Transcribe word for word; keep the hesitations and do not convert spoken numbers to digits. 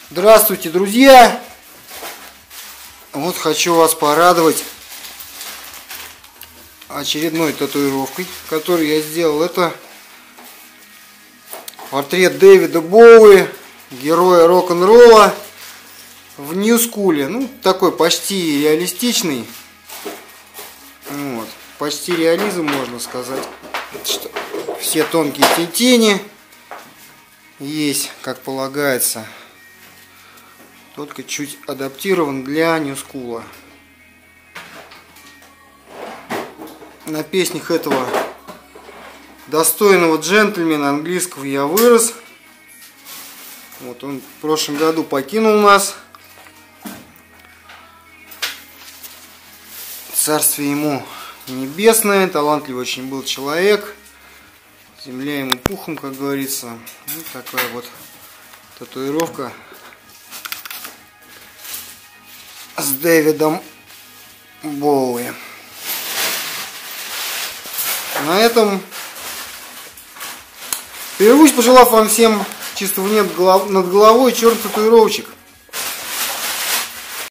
Здравствуйте, друзья! Вот хочу вас порадовать очередной татуировкой, которую я сделал. Это портрет Дэвида Боуи, героя рок-н-ролла в нью-скуле. Ну, такой почти реалистичный. Вот. Почти реализм, можно сказать. Что все тонкие тени есть, как полагается. Только чуть адаптирован для нью-скула. На песнях этого достойного джентльмена английского я вырос. Вот он в прошлом году покинул нас. Царствие ему небесное. Талантливый очень был человек. Земля ему пухом, как говорится. Вот такая вот татуировка с Дэвидом Боуи. На этом прервусь, пожелав вам всем чистого неба над головой, черный татуировщик.